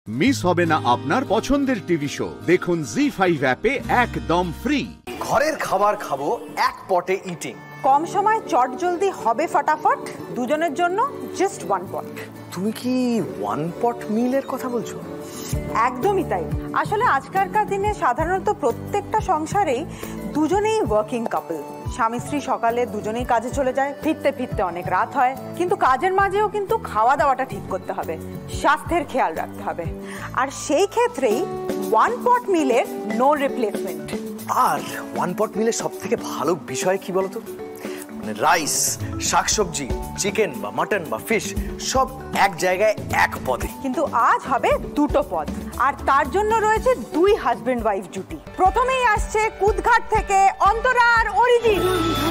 Miss হবে না আপনার পছন্দের টিভি শো। দেখুন জি5 অ্যাপে একদম ফ্রি। ঘরের খাবার খাবো এক পটে ইটিং। কম সময় চট জলদি হবে ফটাফট, দুজনের জন্য জাস্ট ওয়ান পট। তুমি কি ওয়ান পট মিলের কথা বলছো? একদমই তাই। আসলে আজকালকার দিনে সাধারণত প্রত্যেকটা সংসারেই দুজনেই ওয়ার্কিং কাপল। স্বামী স্ত্রী সকালে দুজনেই কাজে চলে যায়, ফিরতে ফিরতে অনেক রাত হয়। কিন্তু কাজের মাঝেও কিন্তু খাওয়া দাওয়াটা ঠিক করতে হবে, স্বাস্থ্যের খেয়াল রাখতে হবে। আর সেই ক্ষেত্রেই ওয়ান পট মিলের নো রিপ্লেসমেন্ট। আর ওয়ান পট মিলের সব থেকে ভালো বিষয় কি বলতো? মানে রাইস, শাকসবজি, চিকেন বা মাটন বা ফিশ সব এক জায়গায় এক পদে। কিন্তু আজ হবে দুটো পদ, আর তার জন্য রয়েছে দুই হাজবেন্ড ওয়াইফ জুটি। প্রথমেই আসছে কুদঘাট থেকে অন্তরা আর অরিজিৎ।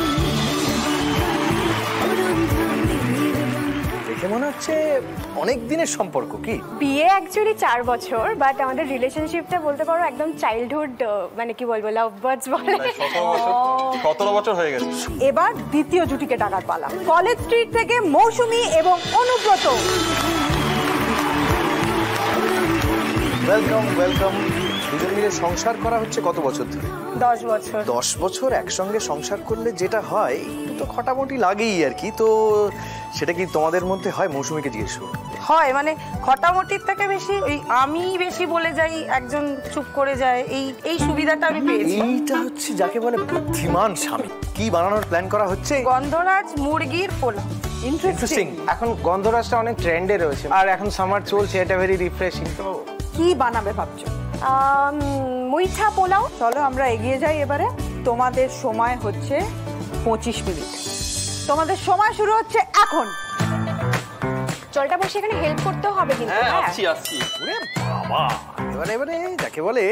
দেখে মনে হচ্ছে অনেক দিনের সম্পর্ক। কি বিয়ে অ্যাকচুয়ালি 4 বছর, বাট আমাদের রিলেশনশিপটা বলতে পারো একদম চাইল্ডহুড, মানে কি বলবো, লাভ বার্ডস বলে। 17 বছর হয়ে গেছে। এবার দ্বিতীয় জুটিকে ডাকার পালা। কলেজ স্ট্রিট থেকে মৌসুমী এবং অনুব্রত। Welcome welcome. দুজন মিলে সংসার করা হচ্ছে কত বছর ধরে? 10 বছর। 10 বছর একসঙ্গে সংসার করলে যেটা হয় একটু তো খটামটি লাগেই আর কি। তো সেটা কি তোমাদের মধ্যে হয়? মৌসুমীকে জিজ্ঞেস করো। হয়, মানে খটামটির থেকে বেশি ওই আমি বেশি বলে যাই, একজন চুপ করে যায়, এই সুবিধাটা আমি পেয়েছি। এইটা হচ্ছে যাকে বলে বুদ্ধিমান স্বামী। কি বানানোর প্ল্যান করা হচ্ছে? গন্ধরাজ মুরগির পোলাও। ইন্টারেস্টিং। এখন গন্ধরাজটা অনেক ট্রেন্ডে রয়েছে, আর এখন সামার চলছে, এটা ভেরি রিফ্রেশিং। তো কি বানাবে ভাবছো? মুইঠা পোলাও। চলো আমরা এগিয়ে যাই এবারে। তোমাদের সময় হচ্ছে 25 মিনিট। তোমাদের সময় শুরু হচ্ছে এখন। জলটা বসে এখানে হেল্প করতেও হবে কিন্তু। হ্যাঁ, আসছি। ওরে বাবা, এবারে যাকে বলে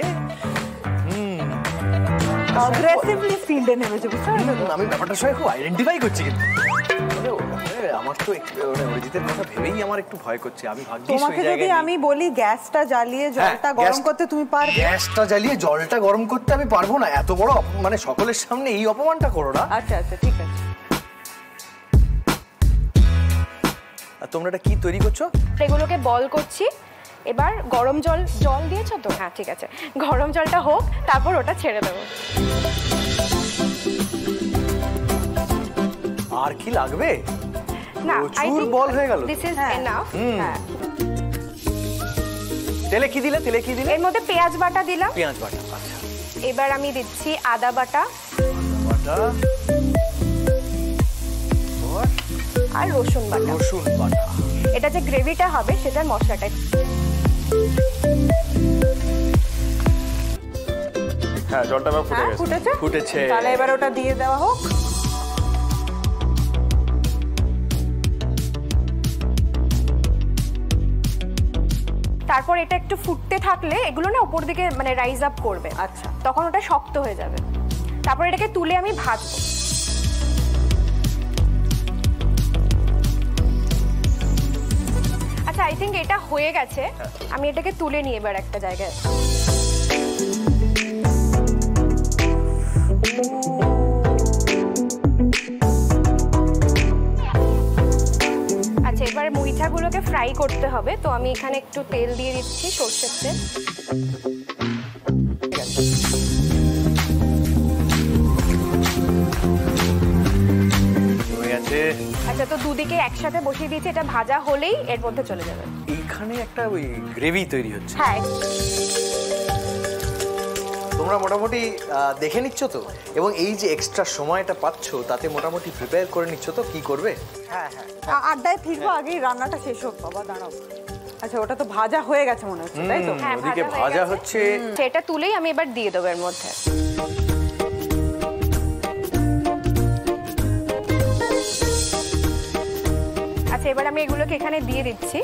অ্যাগ্রেসিভলি ফিল্ডে নেমেছে, বুঝতে পারছো? আমি ব্যাপারটার সঙ্গে খুব আইডেন্টিফাই করছি। কিন্তু আমার তো অরিজিতের কথা ভেবেই আমার একটু ভয় করছে। আমি ভাগ্যিস তোমাকে যদি আমি বলি গ্যাসটা জ্বালিয়ে জলটা গরম করতে, তুমি পারবে? গ্যাসটা জ্বালিয়ে জলটা গরম করতে আমি পারবো না। এত বড় মানে সকলের সামনে এই অপমানটা করো না। আচ্ছা আচ্ছা, ঠিক আছে। আর তোমরা এটা কি তৈরি করছো? এগুলোকে বল করছি। এবার গরম জল দিয়েছো তো? হ্যাঁ, ঠিক আছে। গরম জলটা হোক, তারপর ওটা ছেড়ে দেবো। আর কি লাগবে? না, প্রচুর বল হয়ে গেল। This is enough. হ্যাঁ। তেলে কি দিলে? এর মধ্যে পেঁয়াজ বাটা দিলাম। পেঁয়াজ বাটা, আচ্ছা। এবার আমি দিচ্ছি আদা বাটা আর রসুন বাটা। এটা যে গ্রেভিটা হবে সেটার মশলাটা। হ্যাঁ, জলটা এবার ফুটে গেছে। ফুটেছে। তাহলে এবার ওটা দিয়ে দেওয়া হোক। তারপর এটা একটু ফুটতে থাকলে এগুলো না উপর দিকে মানে রাইজ আপ করবে। আচ্ছা, তখন ওটা শক্ত হয়ে যাবে। তারপর এটাকে তুলে আমি ভাজবো। আচ্ছা, আই থিঙ্ক এটা হয়ে গেছে। আমি এটাকে তুলে নিয়ে এবার একটা জায়গায়। আচ্ছা, এবার মুইঠাগুলোকে ফ্রাই করতে হবে। তো আমি এখানে একটু তেল দিয়ে দিচ্ছি, সর্ষের তেল। আচ্ছা, তো দুদিকে একসাথে বসিয়ে দিয়েছি। এটা ভাজা হলেই এর মধ্যে চলে যাবে। এইখানে একটা ওই গ্রেভি তৈরি হচ্ছে। হ্যাঁ, তোমরা মোটামুটি দেখে নিচ্ছ তো, এবং এই যে এক্সট্রা সময়টা পাচ্ছ তাতে মোটামুটি প্রিপেয়ার করে নিচ্ছ তো কি করবে। হ্যাঁ হ্যাঁ, আড্ডায় ফিরবো, আগে রান্নাটা শেষ হোক। বাবা দাঁড়াও। আচ্ছা, ওটা তো ভাজা হয়ে গেছে মনে হচ্ছে, তাই তো? হ্যাঁ, ওদিকে ভাজা হচ্ছে। সেটা তুলেই আমি এবার দিয়ে দেবো এর মধ্যে। আচ্ছা, এবার আমি এগুলোকে এখানে দিয়ে দিচ্ছি।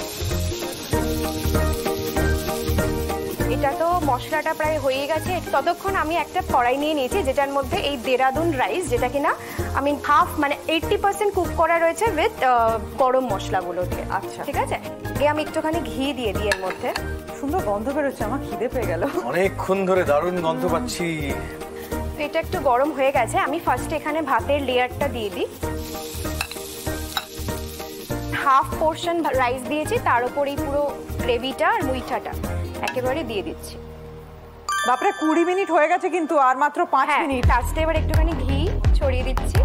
এটা তো মশলাটা প্রায় হয়ে গেছে। ততক্ষণ আমি একটা কড়াই নিয়ে নিয়েছি, যেটার মধ্যে এই দেরাদুন রাইস, যেটা কিনা আমি হাফ মানে 80% কুক করা রয়েছে উইথ গরম মশলাগুলো দিয়ে। আচ্ছা, ঠিক আছে। আমি একটুখানি ঘি দিয়ে দিই এর মধ্যে। সুন্দর গন্ধ বেরোচ্ছে, আমার খিদে পেয়ে গেল। অনেকক্ষণ ধরে দারুণ গন্ধ পাচ্ছি। তো এটা একটু গরম হয়ে গেছে। আমি ফার্স্টে এখানে ভাতের লেয়ারটা দিয়ে দিই। হাফ পোর্শন রাইস দিয়েছি, তার উপরেই পুরো গ্রেভিটা আর মুইঠাটা একেবারে দিয়ে দিচ্ছি। বাপরে 20 মিনিট হয়ে গেছে কিন্তু, আর মাত্র 5 মিনিট। লাস্টে এবার একটুখানি ঘি ছড়িয়ে দিচ্ছি।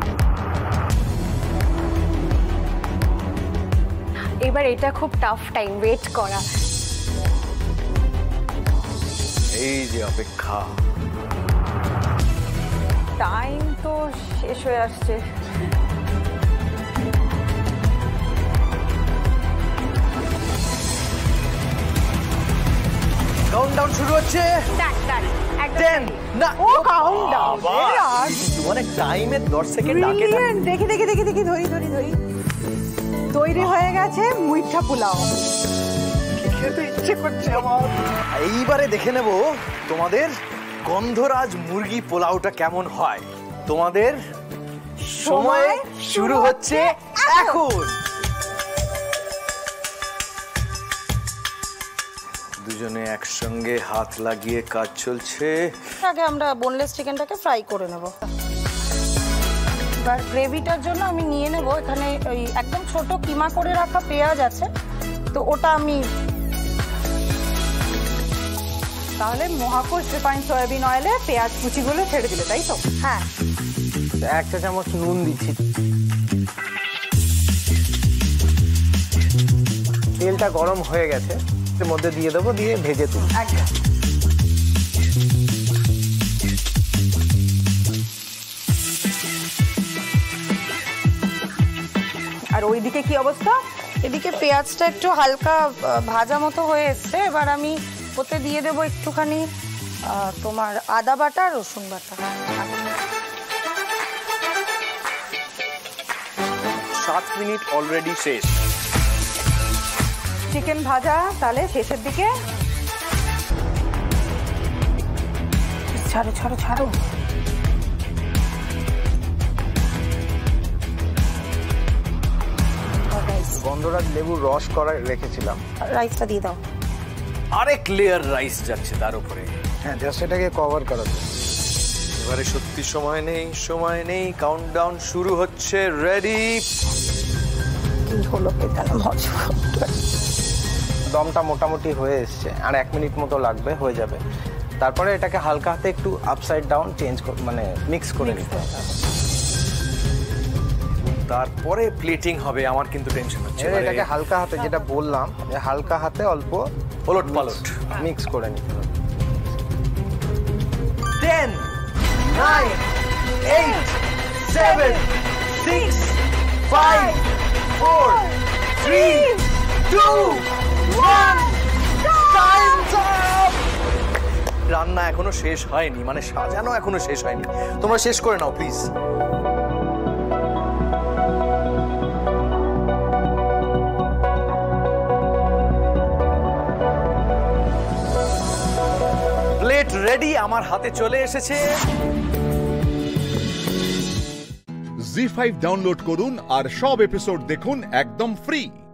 এবার এটা খুব টাফ টাইম, ওয়েট করা। এই যে অপেক্ষা, টাইম তো শেষ হয়ে আসছে। কাউন্টডাউন শুরু হচ্ছে। ডান একদম 10 না ও কাউন্টডাউন অনেক টাইমে 10 সেকেন্ড আগে দেখি ধরি তৈরি হয়ে গেছে মুইঠা পোলাও। খেতে ইচ্ছে করছে আমার। এইবারে দেখে নেব তোমাদের গন্ধরাজ মুরগি পোলাওটা কেমন হয়। তোমাদের সময় শুরু হচ্ছে এখন। দুজনে একসঙ্গে হাত লাগিয়ে কাজ চলছে। আগে আমরা বোনলেস চিকেনটাকে ফ্রাই করে নেব। এবার গ্রেভিটার জন্য আমি নিয়ে নেব এখানে ওই একদম ছোট কিমা করে রাখা পেঁয়াজ আছে, তো ওটা আমি তাহলে মহাকোষ রিফাইন সয়াবিন অয়েলে পেঁয়াজ কুচিগুলো ছেড়ে দিলে, তাই তো? হ্যাঁ 1 চা চামচ নুন দিচ্ছি। তেলটা গরম হয়ে গেছে, এর মধ্যে দিয়ে দেবো, দিয়ে ভেজে তুলব। একদম। আর ওইদিকে কি অবস্থা? এদিকে পেঁয়াজটা একটু হালকা ভাজা মতো হয়ে এসছে। এবার আমি ওতে দিয়ে দেবো একটুখানি তোমার আদা বাটা, রসুন বাটা। 7 মিনিট অলরেডি শেষ। চিকেন ভাজা তাহলে শেষের দিকে। ছাড়ো গন্ধরাজ লেবুর রস করা রেখেছিলাম। রাইসটা দিয়ে দাও। আরেক লেয়ার রাইস যাচ্ছে তার উপরে। হ্যাঁ, জাস্ট এটাকে কভার করা। এবারে সত্যি সময় নেই। কাউন্টডাউন শুরু হচ্ছে। রেডি। কি হলো এটা? দমটা মোটামুটি হয়ে এসছে, আর 1 মিনিট মতো লাগবে, হয়ে যাবে। তারপরে এটাকে হালকা হাতে একটু আপসাইড ডাউন মানে মিক্স করে নিতে হবে। তারপরে প্লেটিং হবে। আমার কিন্তু টেনশন হচ্ছে। এটাকে হালকা হাতে, যেটা বললাম, হালকা হাতে অল্প ওলট পালট মিক্স করে নিতে হবে। 10 9 8 7 6 5 4 3 2 1 টাইমস আপ। রান্না এখনো শেষ হয়নি, মানে সাজানো এখনো শেষ হয়নি। তোমরা শেষ করে নাও প্লিজ। প্লেট রেডি, আমার হাতে চলে এসেছে। Zee 5 ডাউনলোড করুন আর সব এপিসোড দেখুন একদম ফ্রি।